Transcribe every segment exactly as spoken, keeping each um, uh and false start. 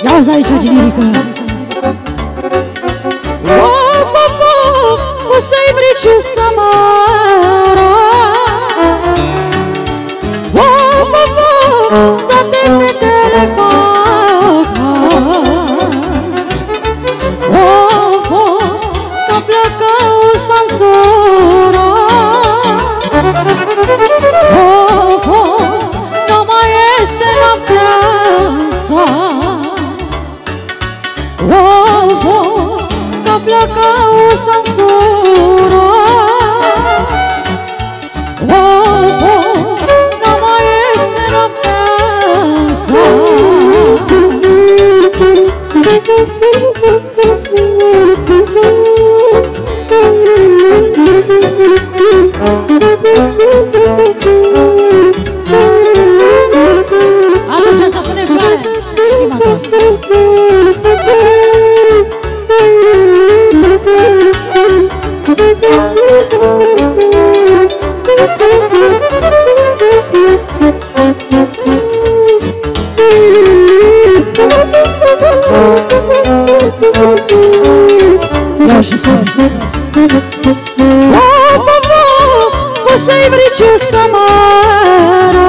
Auzi aici, generică. Of, of, of, o să-i briciu să mără. Of, of, of, toate fetele fac azi. Of, of, că plecă sansura. Of, of, nu mai este noaptea în sat. Of, of, că plecă sansura. Of, of, nu mai este noaptea în sat. Atunci să punem floare. Ia și să Of, of, of, o să-i briciu să mără.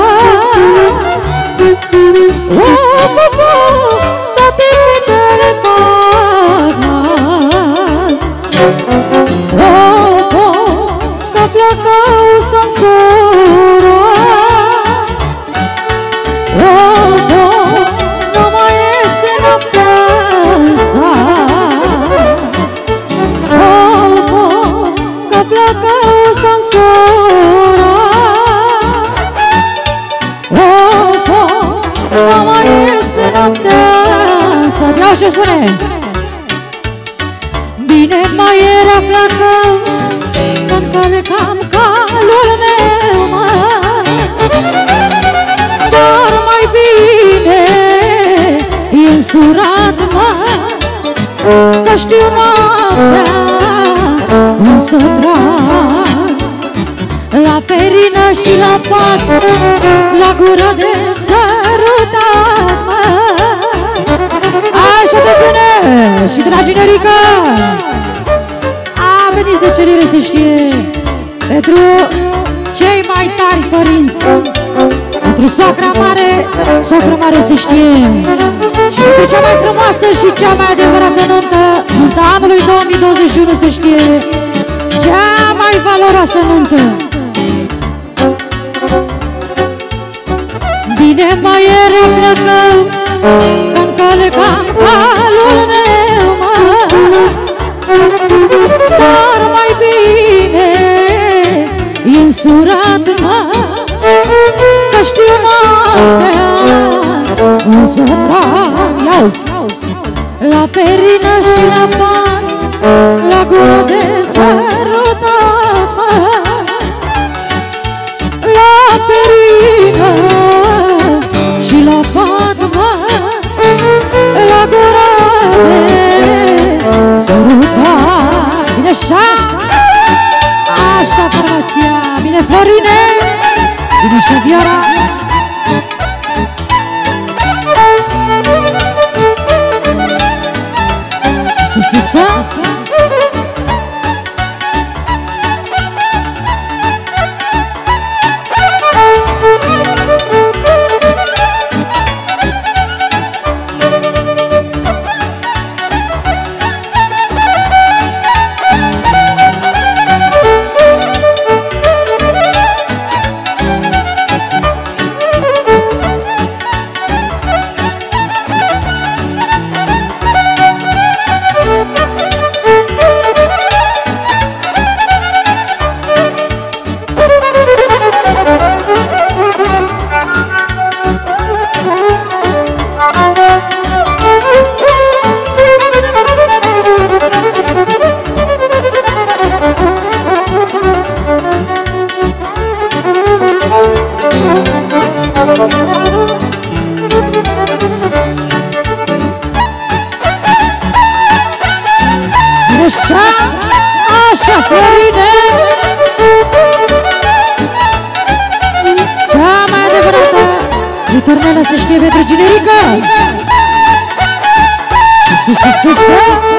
Of, of, of, toate fetele fac azi. Of, of, că pleacă sansura. Of, of, nu mai iese noaptea în sat. Of, of, că pleacă sansura. Of, of, nu mai iese noaptea în sat. Ia ce spune? Bine mai era pleacă când călecam calul meu, mă. Dar mai bine e însurat, mă, că știu noaptea însă drag. La perină și la pat, la gură de sărutat, mă. Așa te ține și de la generică. A venit zece lire, se știe, pentru cei mai tari părinți, pentru socra mare, socra mare se știe. Și pentru cea mai frumoasă și cea mai adevărată nuntă, nunta anului două mii douăzeci și unu se știe, cea mai valoroasă nuntă. Bine mai era plăcăm, când călecam calul meu, mă. Dar mai bine e însurat, mă, că știu noaptea însă drag. Ia-uzi! La perină și la pat, la gură de sărutat, mă. La perină și la pat, mă, la gură de sărutat. Bine așa! Așa formația! Bine Florine! Bine și Viora! Sus, sus, sus! Așa, așa, Florine! Cea mai adevărată returnelă se știe pentru generică! sus, sus, sus, sus.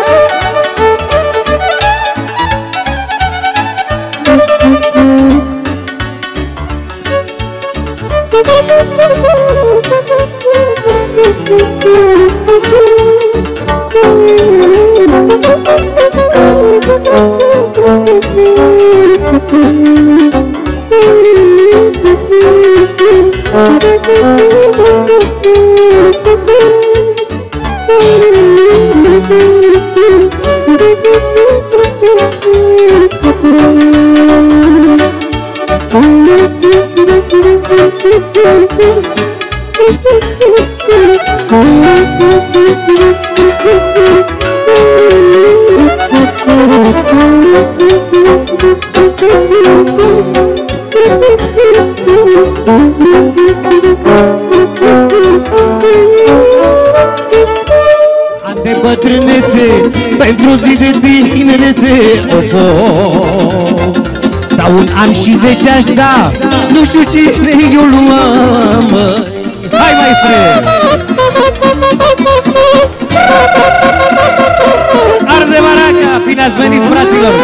An de bătrânețe, pentru zi de tinerețe, of, of. Da un an și zece aș da, nu știu cine eu luam, măi. Hai, maestre! Arde baraca, bine ați venit, fraților!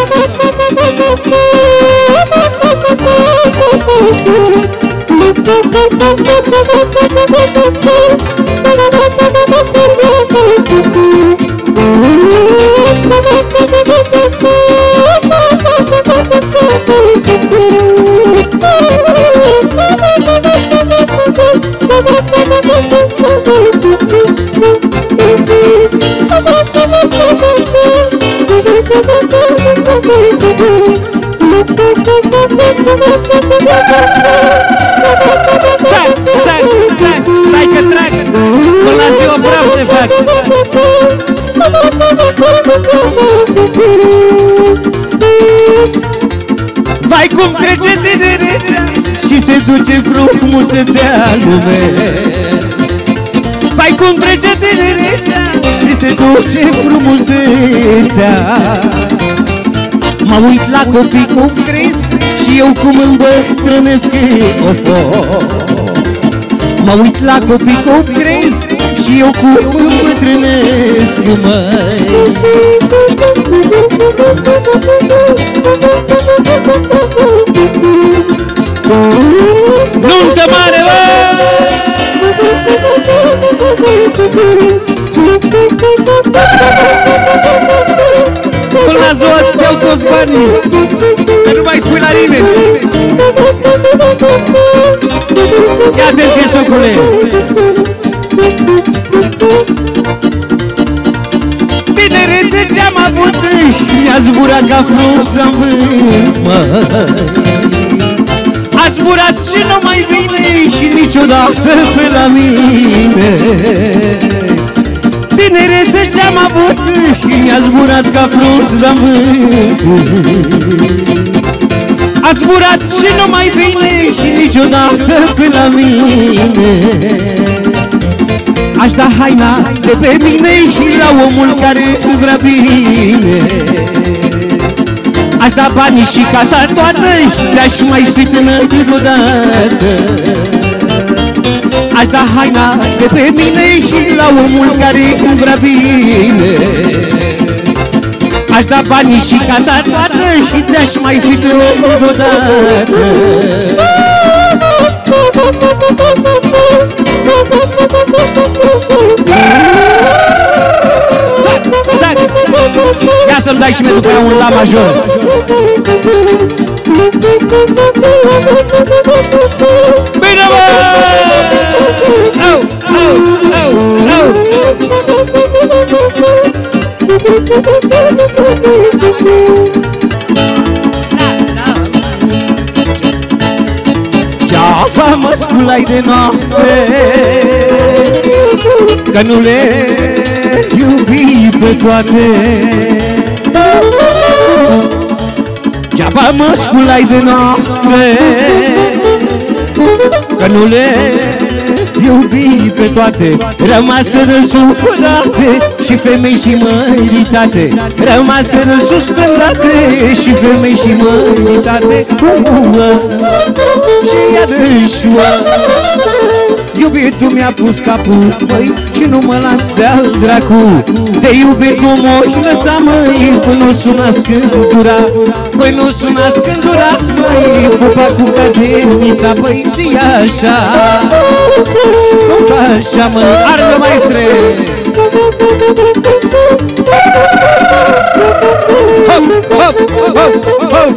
Zac, zac, zac, stai că trag, până la ziua bravo te fac. Vai cum trece tinerețea și se duce frumusețea lume. Vai cum trece tinerețea și se duce frumusețea. Mă uit la copii cum cresc și eu cum îmbătrânesc, of, of. Mă uit la copii cum cresc și eu cum îmbătrânesc, măi. Nuntă mare, măi! Până la ziua îți iau toți banii, să nu mai spui la nimeni. Ia atenție, socule! Tinerețe ce-am avut mi-a zburat ca frunz la vânt, măi. A zburat și nu mai vine și niciodată pe la mine. Tinerețe ce-am avut mi-a zburat ca frunz la vânt. A zburat și nu mai vine și niciodată pe la mine. Aș da haina de pe mine și la omul care vrea bine. Aș da banii și casa toată, le-aș mai fi tânăr odată. Aș da haina de pe mine și la omul care vrea bine. Aș da banii și casa toată și le-aș mai fi tânăr odată. Zac, zac! Ia să-mi dai și mie după aia un la major. Bine, bă! Au, au, au, au! Ceaba mă sculai de noapte, că nu le iubi pe toate. Ceaba mă sculai de noapte, că nu le iubi pe toate. Rămaseră supărate și femei și măritate. Rămaseră suspendate și femei și măritate. Și iarăși Iubitul mi-a pus capul, măi, și nu mă las de-al dracu. De iubit nu m-o lăsa, măi, până nu suna scândura. Păi nu suna scândura, măi, pupa cu cadenița, băi, zi așa. Tot așa, mă, arde maestre. Hop, hop, hop, hop.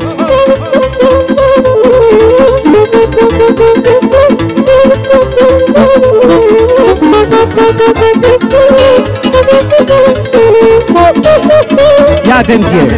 Ia atenție!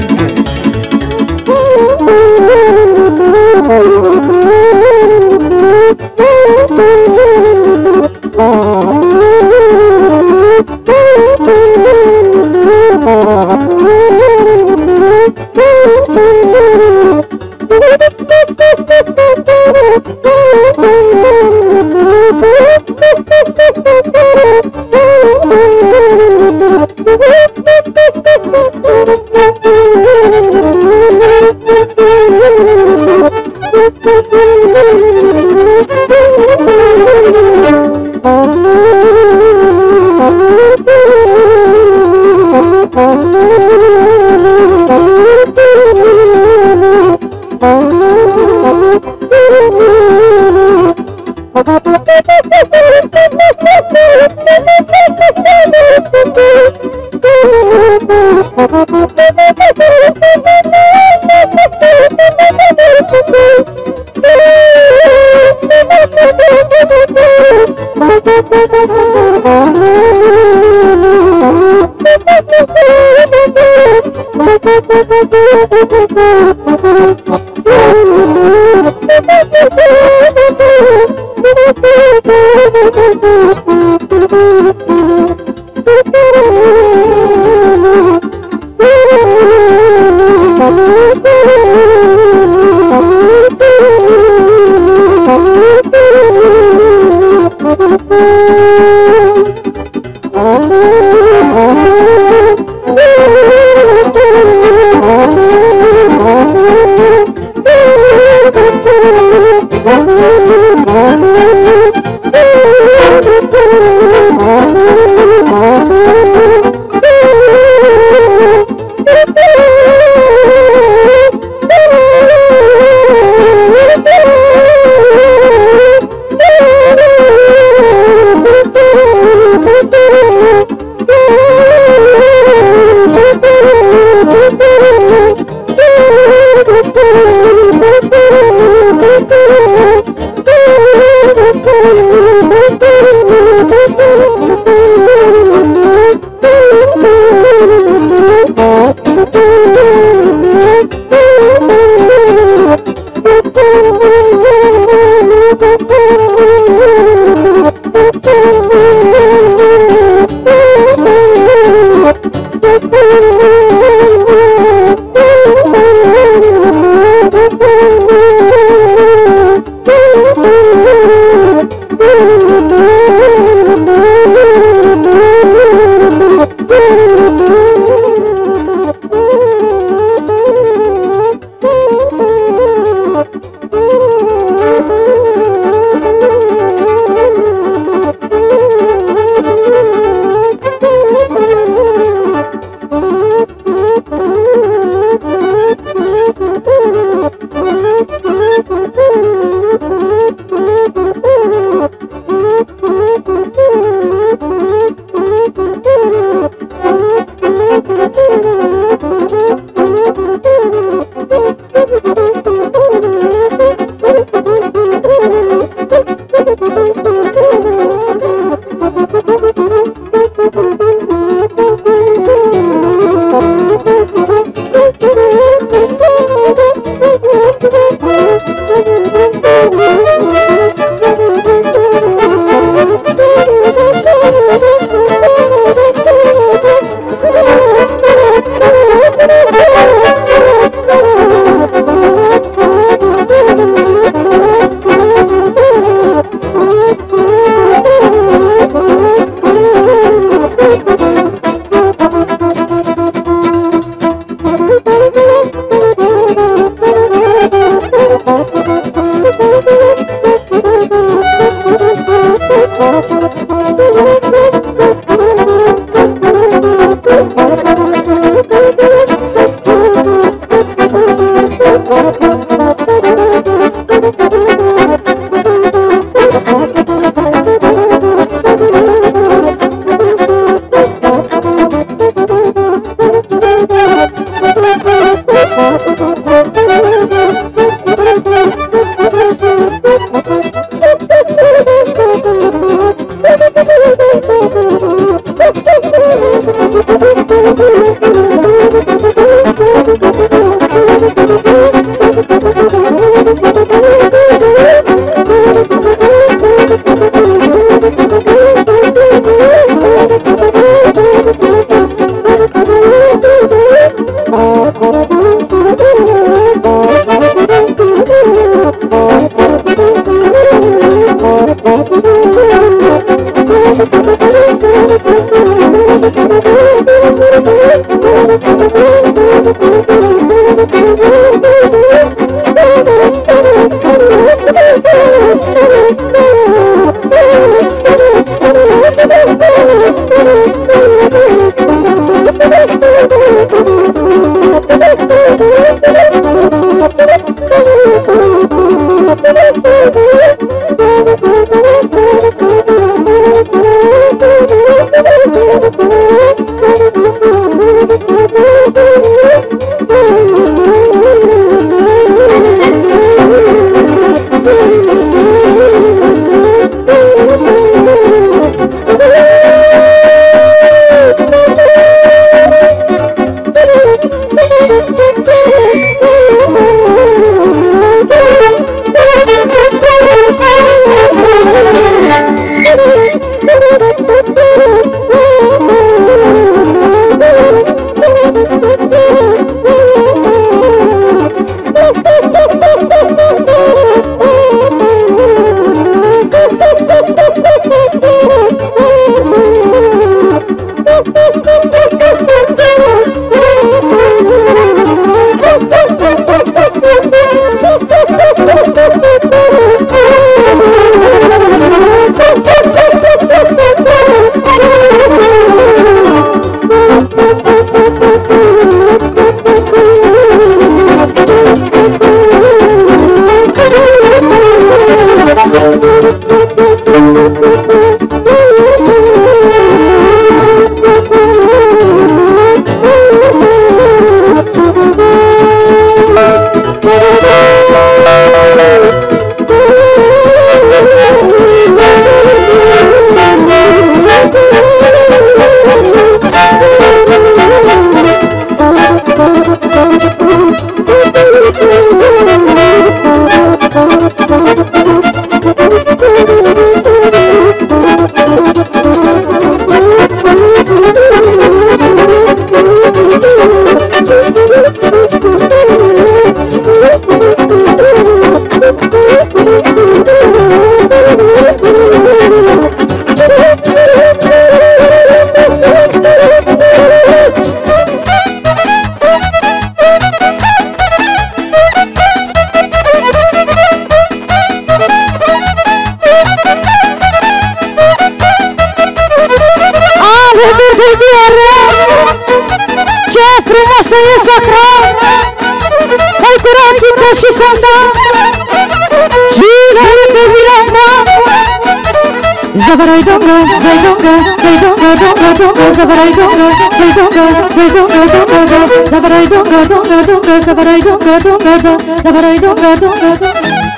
frumoasă e sacra, hai cu rachiță și sanda, cine pe Milanga. Zavarai donga, zai donga, zai donga, donga, donga, zavarai donga, zai donga, zai donga, donga, donga, zavarai donga, donga, donga, zavarai donga, donga, donga, zavarai donga, donga, donga.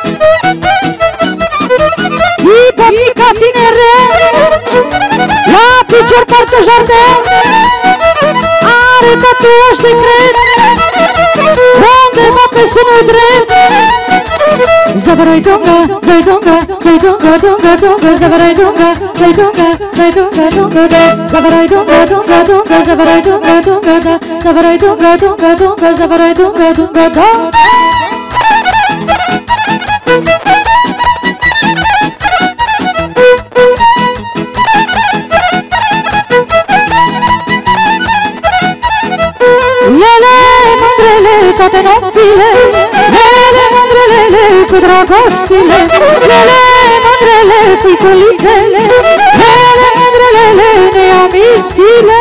Ipa, pica, tinere, la picior poartă jardin, are tatuaj secret, undeva pe sânul drept. Zavarai donga, zai donga, zai donga, donga, donga, zavarai donga, zai donga, zai donga, donga, da, zavarai donga, donga, donga, zavarai donga, donga, da, zavarai donga, donga, donga, zavarai donga, donga, da. Lele, mândrele, toate nopțile, lele, mândrelele, cu dragostile, lele, mândrele, piculițele, lele, mândrelele, neamițile.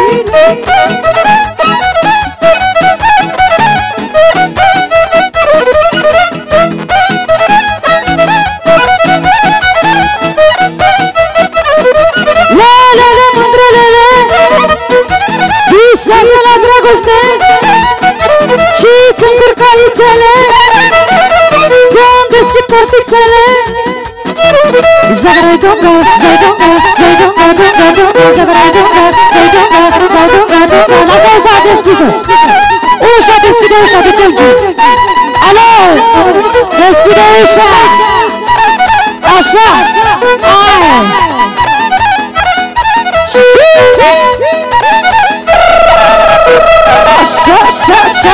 Lelele, mândrelele, visează la dragoste și-ți încurcă ițele, când deschid portițele. Zavarai donga, zai donga, zai donga, donga, donga, zavarai donga, zai donga, zai donga, donga. Lasă-o să deschiză! Ușa, deschide ușa, de ce închis? Alo! Deschide ușa! Așa! Aia! Așa, așa, așa!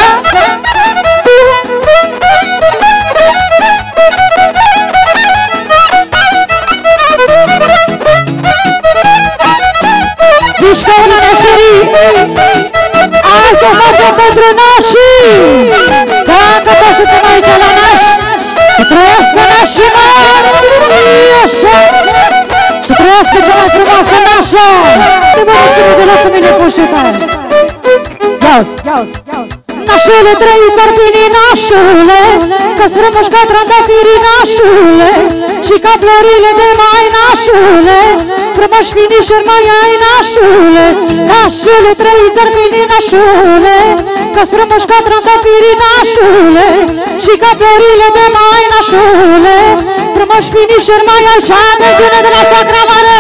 Mișcă una nașerii, azi o facem pentru nașii. Dacă poți să te mai uite la nași, să trăiască nașii mari, așa. Să trăiască cea mai frumoasă nașă. Nu mă ține deloc cu mine pușuta. Ia-uzi, ia-uzi, ia-uzi. Nașule, trăiți ar fi nașule, că-s frumos ca trandafirii nașule, și ca florile de mai nașule, frumos finișuri mai ai nașule. Nașule, trăiți ar fi nașule, că-s frumos ca trandafirii nașule, și ca florile de mai nașule, frumos finișuri mai ai. Și atențiune de la Sacra Mare!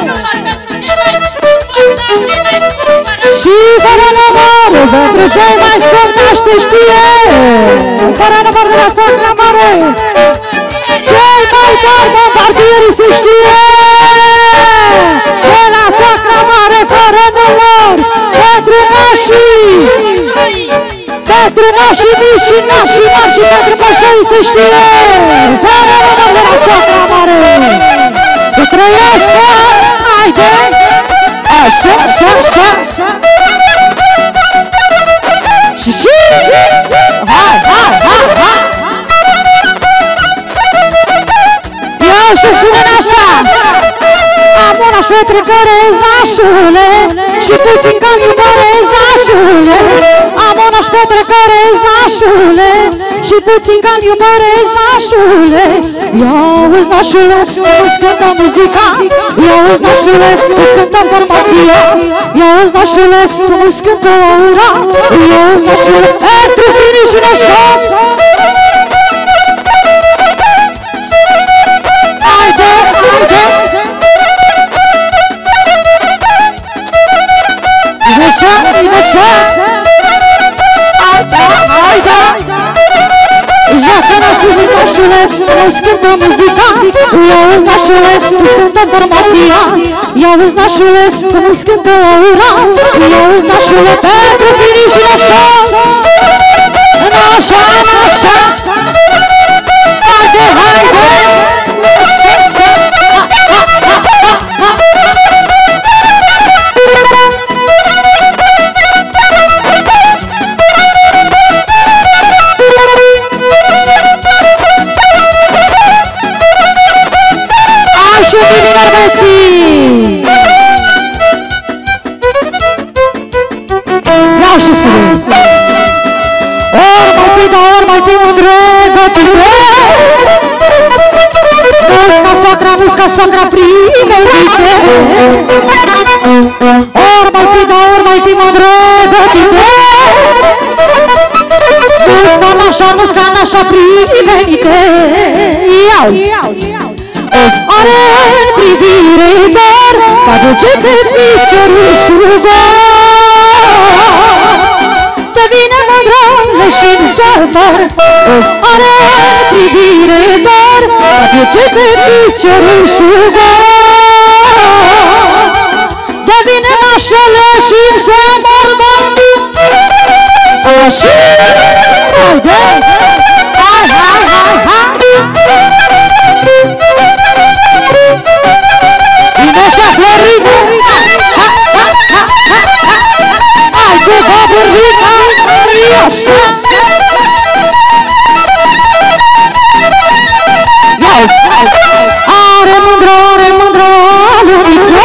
Și fără număr, pentru cei mai scumpi naște știe, fără număr de la Sacra Mare, cei mai tari bombardieri se știe, de la Sacra Mare, fără număr, pentru nașii, pentru nașii mici și nașii mari și pentru pășăi se știe, fără număr de la Sacra Mare. Să trăiască, haide! Așa, așa, așa. Și și hai, hai, hai, hai. Ia și spune așa. Am un aș petrecărez nașule, și puțin că-mi iubărez nașule. Am un aș petrecărez nașule, și puțin că-mi iubărez nașule. Ia-uzi nașule, îți cântăm muzica, ia-uzi nașule, îți cântăm formația, ia-uzi nașule, îți cântăm ura, ia-uzi nașule, pentru fini și nașa. Haide, haide! Așa, așa! Haide, haide! Joacă nașul și nașule, îți cântăm muzica, ia-uzi nașule, îți cântăm formația, ia-uzi nașule, îți cântăm ura, ia-uzi nașule, pentru fini și nașa. Nașa, nașa! Haide, haide! Ia și să vezi! Ori mai fi, dar ori mai fi mândră gătite. Musca soacra, musca soacra primeite. Ori mai fi, dar ori mai fi mândră gătite. Musca nașa, musca nașa primeite. Iau! Are în privire dar ca duce pe piciorul sus. Te vine mândră și în săfăr. Are în privire dar ca duce pe piciorul sus. Te vine nașele și în săfăr. Așa! Haide! Hai, hai, hai, hai! Așa, Florica! Hai cu Florica! Așa! Are mândră, are mândră luniță.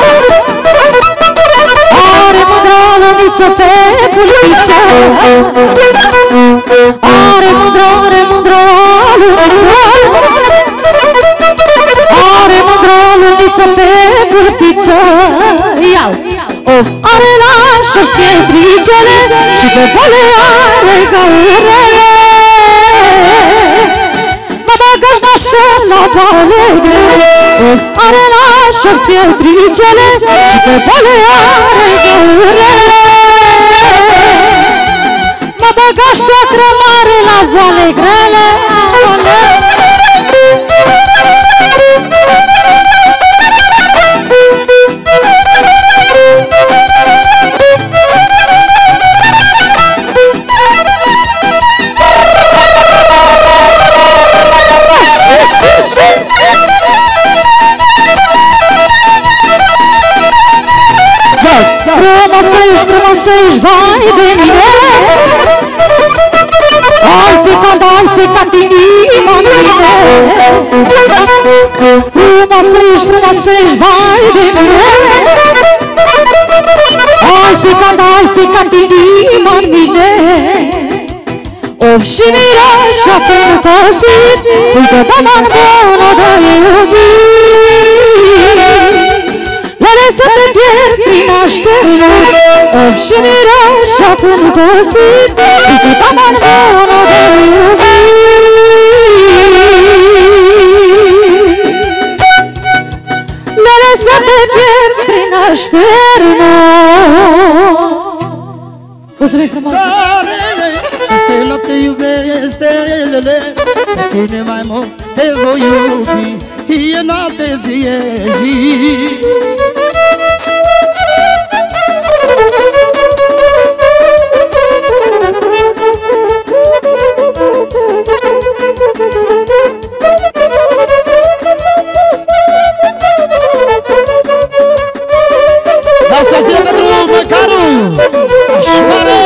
Are mândră luniță pe puliță. Are mândră, are mândră luniță. Are mândră luniță pe pulpiță. Iau! Are la șos pietricele și pe pole are găurele. Mă băgă-și nașă la pole grele. Are la șos pietricele și pe pole are găurele. Mă băgă-și soacră mare la voale grele. Frumoasă ești, frumoasă ești, vai de mine. Hai să cant, hai să cant inima în mine. Frumoasă ești, frumoasă ești, vai de mine. Hai să cant, hai să cant inima în mine. Of și mireșa fertosit, uite taman bună de iubit. Lele să te pierd prin naștere, of și mireșa fertosit, uite taman bună de iubit. Lele să te pierd prin naștere. Mulțumim frumos! Stella, te iubesc, stelele, pe tine mai mult te voi iubi, fie noapte, fie zi. Da să fie pentru Măcaru! Așoare!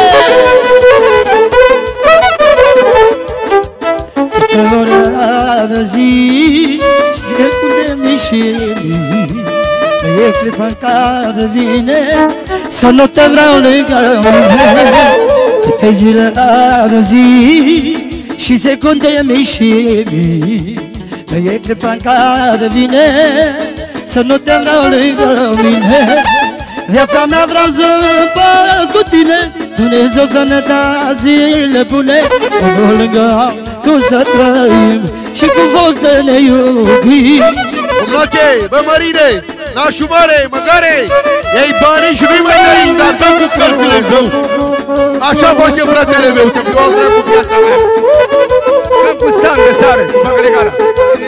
De zi și-ți că unde-mi și e clipa în care vine să nu te vreau lângă mine. Câte zile de zi și secunde mici e clipa în care vine să nu te vreau lângă mine. Viața mea vreau să împart cu tine, Dumnezeu să ne dea zile bune, unul lângă tu să trăim și cu foc să ne iubim. Cumnoce, bă mărire, nașul mare, măgare, iei banii și nu-i mai dai, dar dăm cu cărțile zău. Așa face fratele meu, te fiu al dracu viața mea. Dăm cu sangă sare, bagă de gara.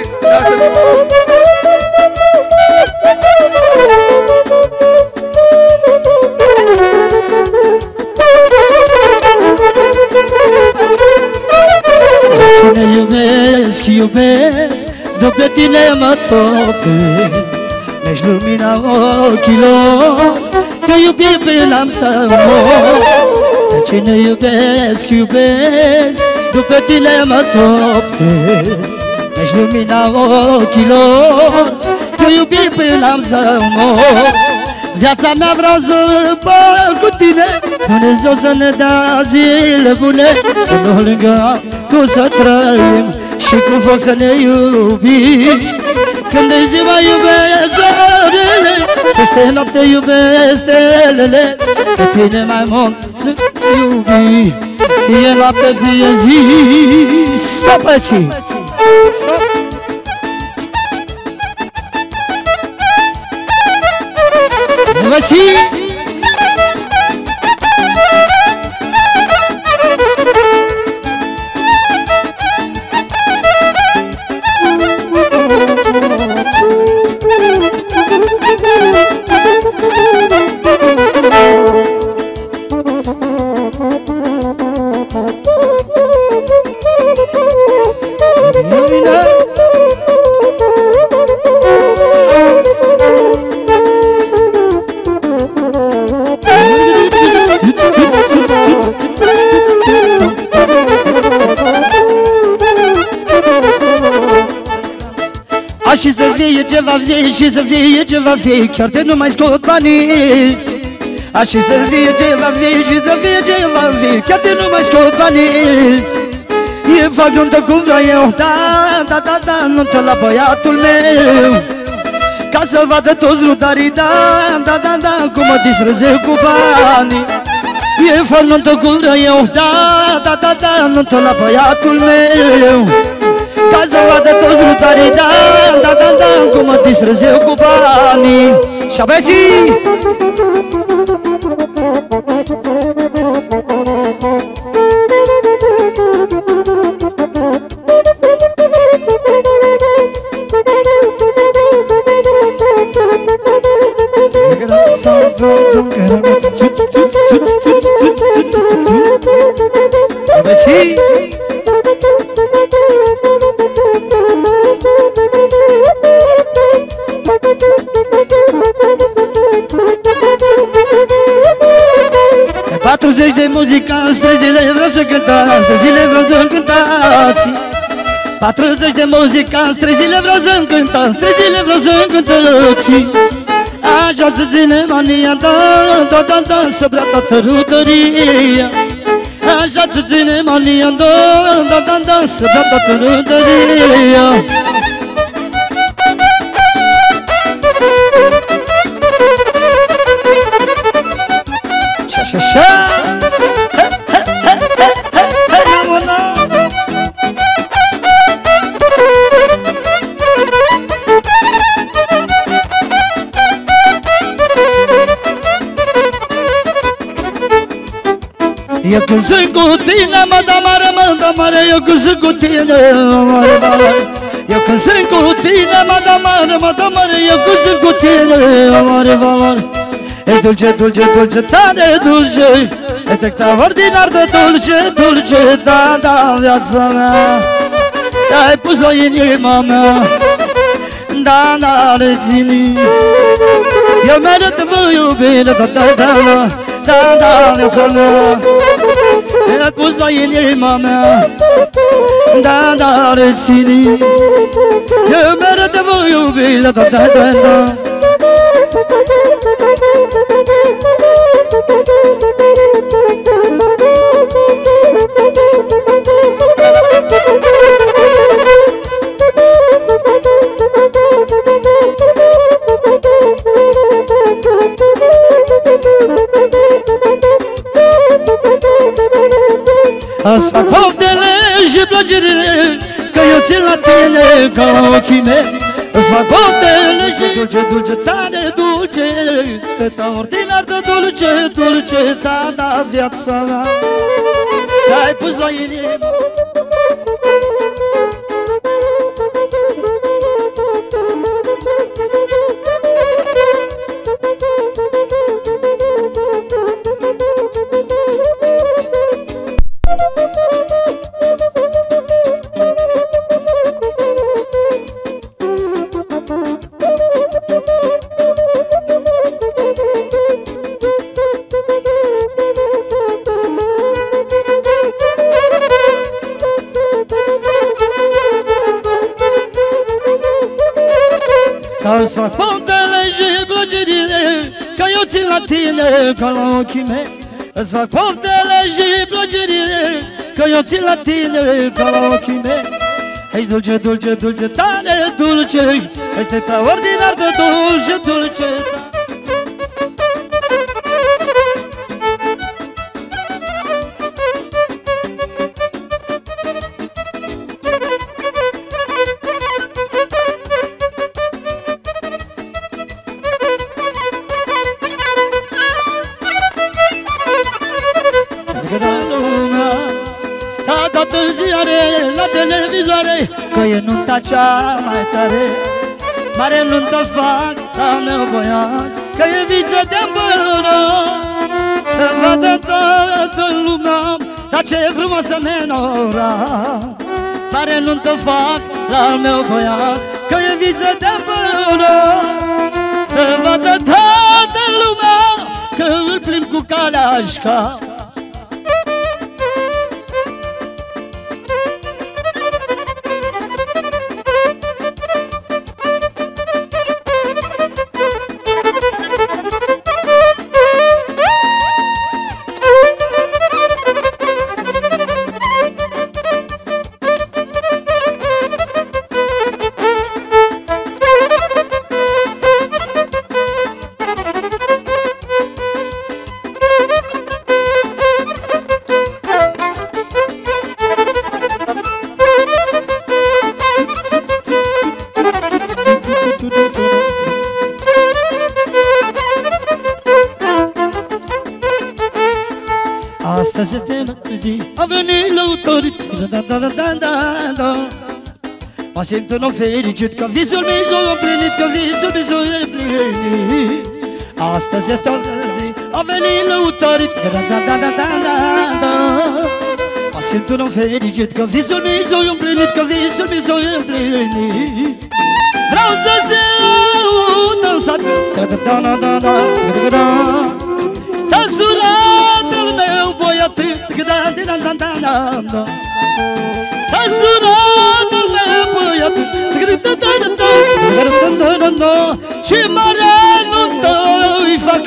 Cine iubesc, iubesc, după tine mă topesc. Mi-ești lumina ochilor, te iubi până am să mor. Cine iubesc, iubesc, după tine mă topesc. Mi-ești lumina ochilor, te iubi până am să mor. Viața mea vreau să împart cu tine, Dumnezeu să ne dea zile bune, când o lângă tu să trăim și cu foc să ne iubim. Când e ziua iubesc orele, peste noapte iubesc stelele, pe tine mai mult iubi, fie noapte, fie zi. Stop, băieții! Stop! Băieții! Și să fie ce va fi, și să fie ce va fi, chiar de nu mai scot banii. A, și să fie ce va fi, și să fie ce va fi, chiar de nu mai scot banii. Eu fac nuntă cum vreau eu, da, da, da, da, nuntă la băiatul meu, ca să vadă toți rudarii, da, da, da, da, cum mă distrez eu cu banii. Eu fac nuntă cum vreau eu, da, da, da, da, nuntă la băiatul meu, ca să vadă toți rutarii, da, da, da, da, cum mă distrez eu cu banii. Și-a băieții! Băieții! patruzeci de muzicanți, trei zile vreau să cântați, trei zile vreau să cântați. patruzeci de muzicanți, trei zile vreau să cântați, trei zile vreau să cântați. Așa să ține mania, da, da, da, da, să bea toată rutăria. Așa să ține mania, da, da, da, da, să bea toată rutăria. Așa, așa, he, he, he, he, he, he, la mână. Eu când sunt cu tine, mă da mare, mă da mare, eu când sunt cu tine, mare, mare. Eu când sunt cu tine, mă da mare, mă da mare, eu când sunt cu tine, mare, mare. Ești dulce, dulce, dulce, tare dulce, ești extraordinar de dulce, dulce, da, da, viața mea. Te-ai pus la inima mea, da, da, reține. Eu mereu te voi iubi, da, da, da, da, da, da, viața mea. Te-ai pus la inima mea, da, da, reține. Eu mereu te voi iubi, da, da, da, da, da. Îți fac poftele și plăcerile, că eu țin la tine ca ochii mei. Îți fac poftele și dulce, dulce, tare dulce, stăta ordinar de dulce, dulce, da, da, viața mea. Te-ai pus la inimă. Îți fac poftele și plăcerile, că eu țin la tine ca la ochii mei. Îți fac poftele și plăcerile, că eu țin la tine ca la ochii mei. Ești dulce, dulce, dulce, tare dulce, ești extraordinar de dulce, dulce. S-a dat în ziare, la televizoare, că e nunta cea mai tare. Mare nuntă fac la meu băiat, că e viță de împărat. Să vadă toată lumea, dar ce frumoasă menora. Mare nuntă fac la meu băiat, că e viță de împărat. Să vadă toată lumea, că îl plimb cu caleașca. Astăzi este zi, a venit lăutorit, da da da da da da. Mă simt un om fericit, că visul meu s-a împlinit, că visul meu s-a împlinit. Astăzi este zi, a venit lăutorit, da da da da da da da. Mă simt un om fericit, că visul meu s-a împlinit, că visul meu s-a împlinit. Vreau să se audă în sat, da da da da da da da. S-a surat al meu băiat, s-a surat al meu băiat, și mare nuntă îi fac.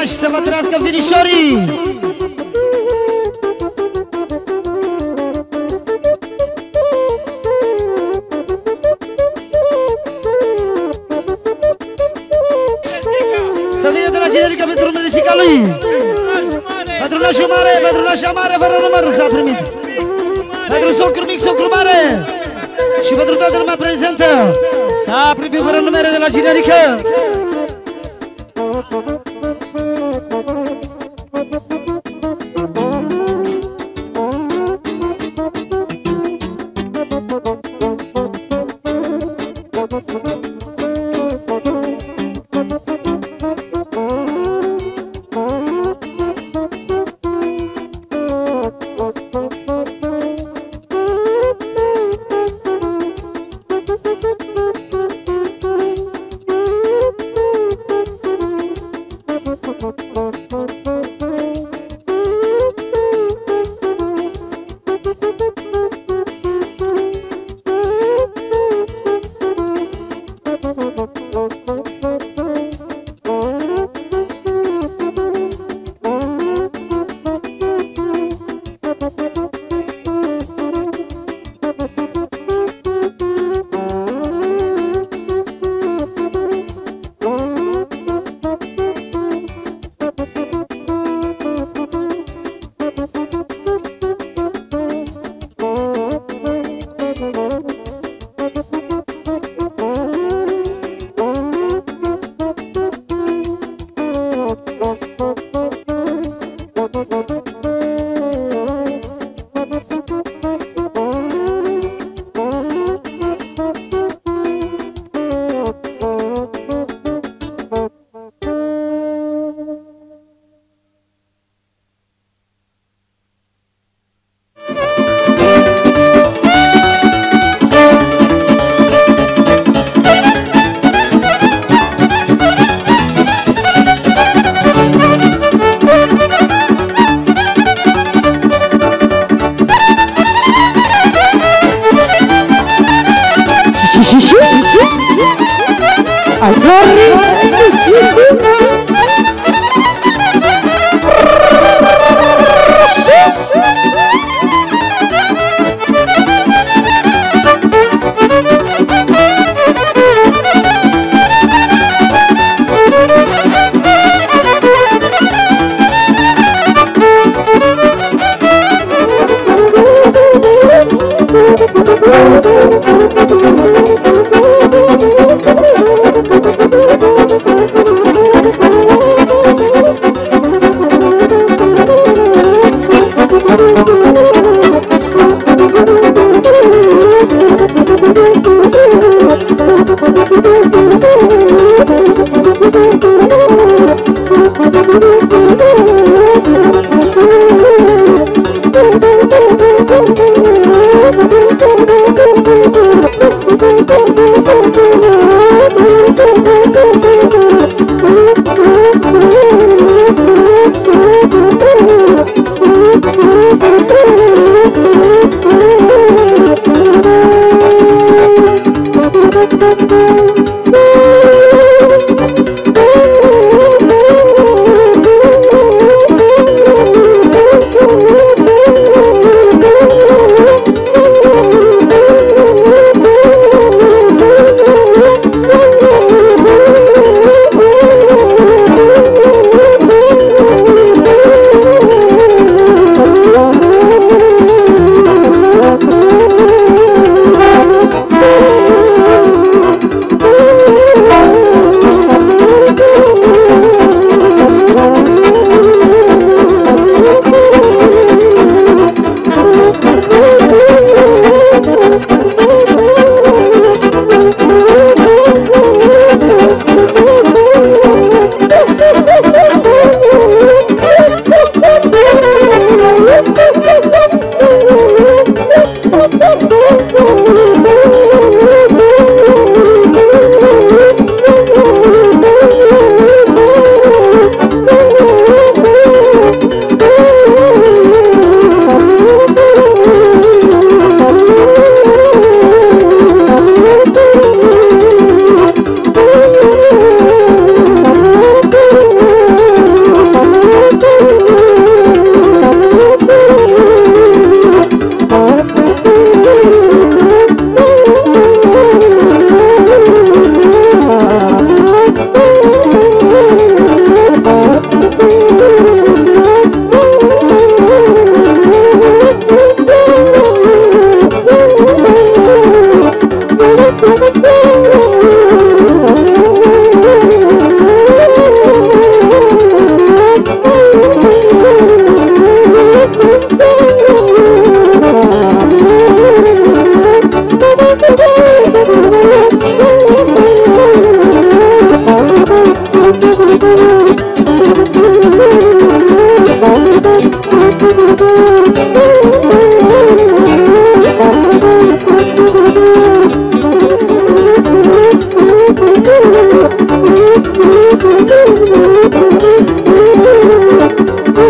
și să vă trăiască finișorii! Să vină de la generică pentru merisica lui! Pentru nașul mare, pentru nașa mare, fără număr s-a primit! Pentru socru mic, socru mare! Și pentru toată lumea prezentă s-a primit fără numere de la generică! Ai flori, si, si, si. Thank you.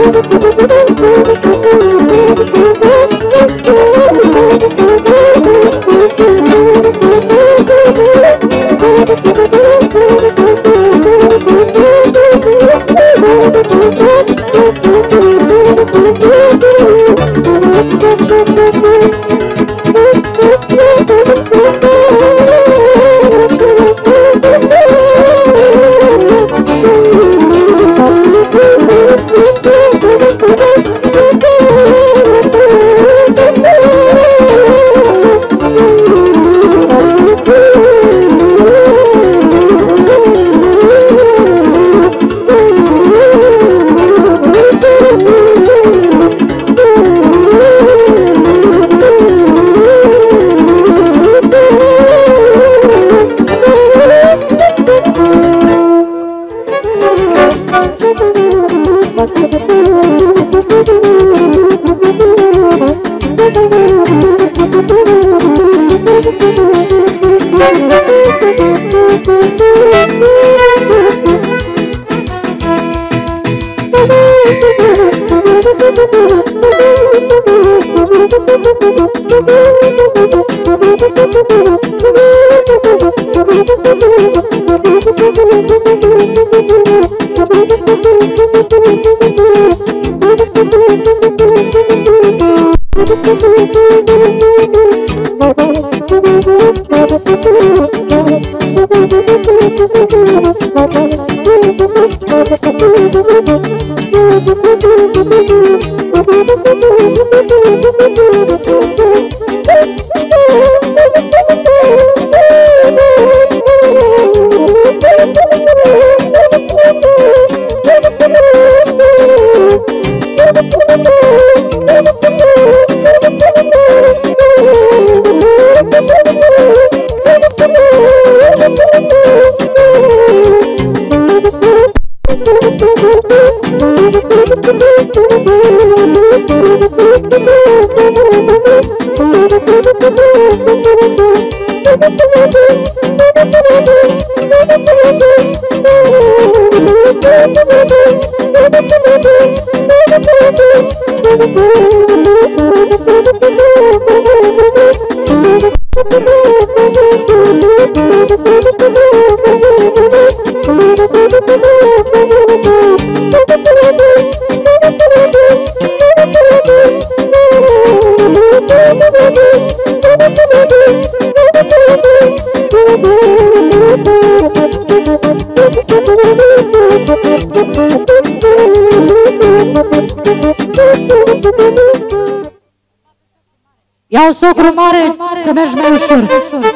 Ia o socru mare să mergi mai ușor.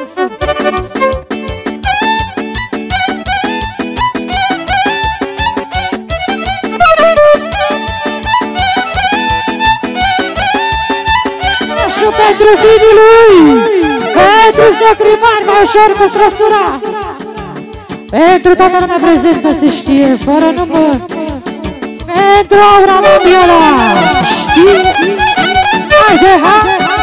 Și pentru fiii lui, pentru socru mari mai ușor cu trăsura. Pentru toată lumea prezentă se știe, fără număr. Pentru Aura Mondiala, știe. Haide, ha!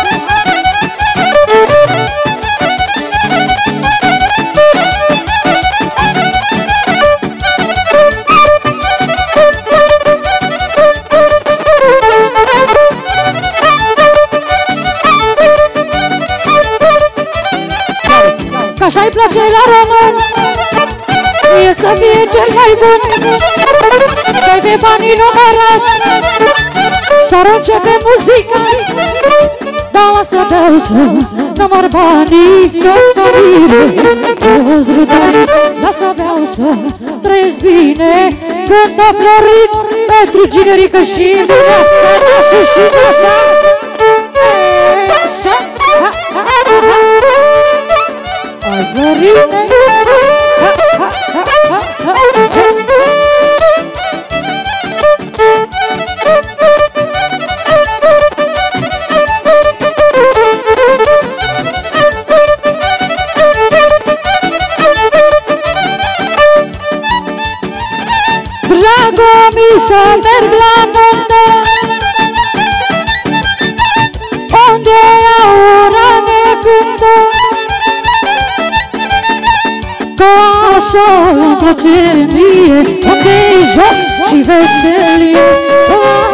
Că așa-i place la român, e să fie cel mai bun, să aibă banii numărați, să arunce pe muzică. Dau să dau să număr banii, să-ți amire toți rudanii. Lasă beau să trăiesc bine, cântă Florin pentru Ginerică și Mireasa și și așa. Ai Florine, dragă-mi să merg la munte, unde aura ne cântă, că așa îmi place mie, unde-i joc și veselie.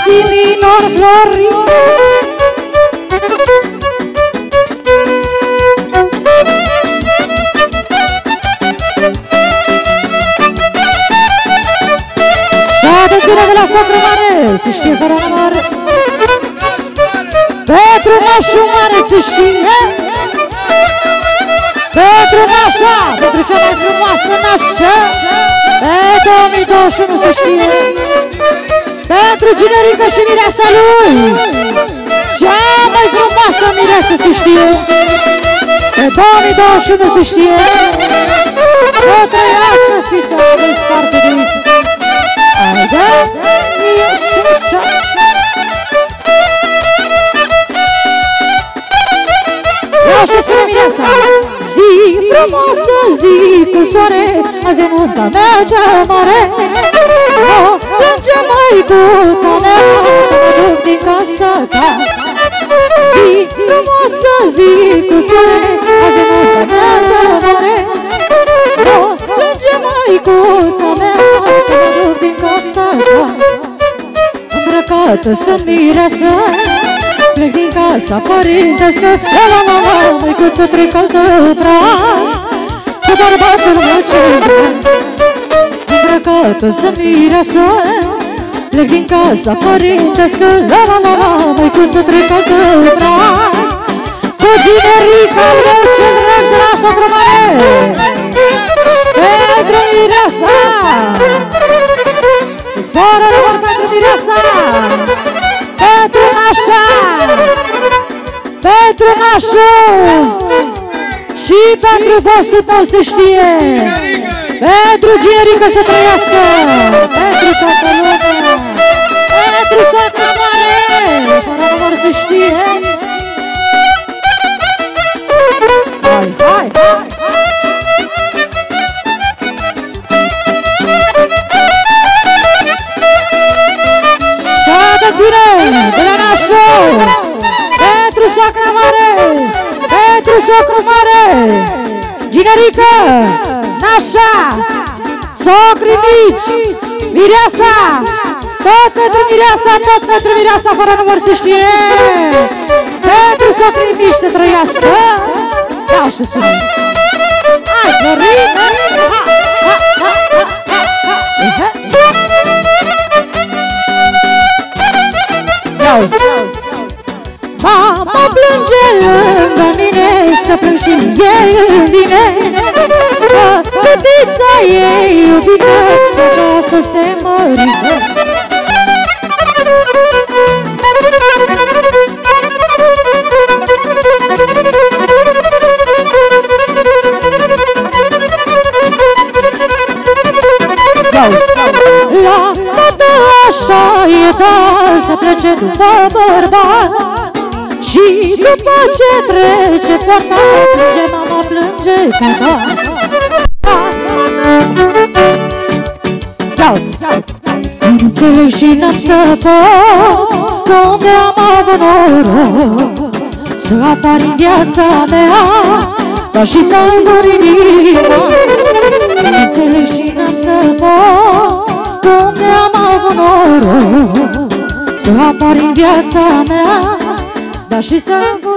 si minor Florin. Și atențiune de la socră mare, se știe fără număr. Pentru nașul mare se știe. Pentru nașa, pentru cea mai frumoasă nașa. Pe două mii douăzeci și unu se știe. Pentru Ginerică și mireasa lui. Cea mai frumoasă mireasă se știe. Pe două mii douăzeci și unu se știe. Să trăiască sfisa de sparte de viță. Haide, mie sus-a. Vreau și spune mireasa. Zi frumoasă, zi cu soare, azi e nunta mea cea mare. O, plânge măicuța mea, mă duc din casa ta. Zi frumoasă, zi cu soare, azi e nunta mea cea mare. O, plânge măicuța mea, mă duc din casa ta. Îmbrăcată sunt mireasă, plec din casa părintească. La la la la, măicuță trec al tău prag, cu bărbatul meu cel drag. Îmbrăcată sunt mireasă, plec din casa părintească. La la la la, măicuță trec al tău prag, cu Ginerica meu cel drag de la socră mare. Pentru mireasa, fără număr pentru mireasa. Pentru nașa, pentru nașul și pentru bossul tău se știe. Pentru Ginerică să trăiască, pentru toată lumea, pentru socră mare, fără număr se știe. Hai, hai, hai! De la nașul, pentru socră mare, pentru socră mare, Ginerică, nașa, socrii mici, mireasa, tot pentru mireasa, tot pentru mireasa, fără număr se știe. Pentru socrii mici să trăiască. Ia și spune. Hai, Florin, ha, ha, ha, ha, ha. Mama plânge lângă mine, să plâng și ei în bine. Fetița ei iubită, dacă asta se mărită. La fată așa e, dar se trece după bărbat. Și după ce trece poarta, plânge mama, plânge tata. Nu înțeleg și n-am să pot, că unde am avut noroc să apar în viața mea, dar și să învăr inima. Nu înțeleg și n-am să pot, că unde am avut noroc să apar în viața mea, dar și să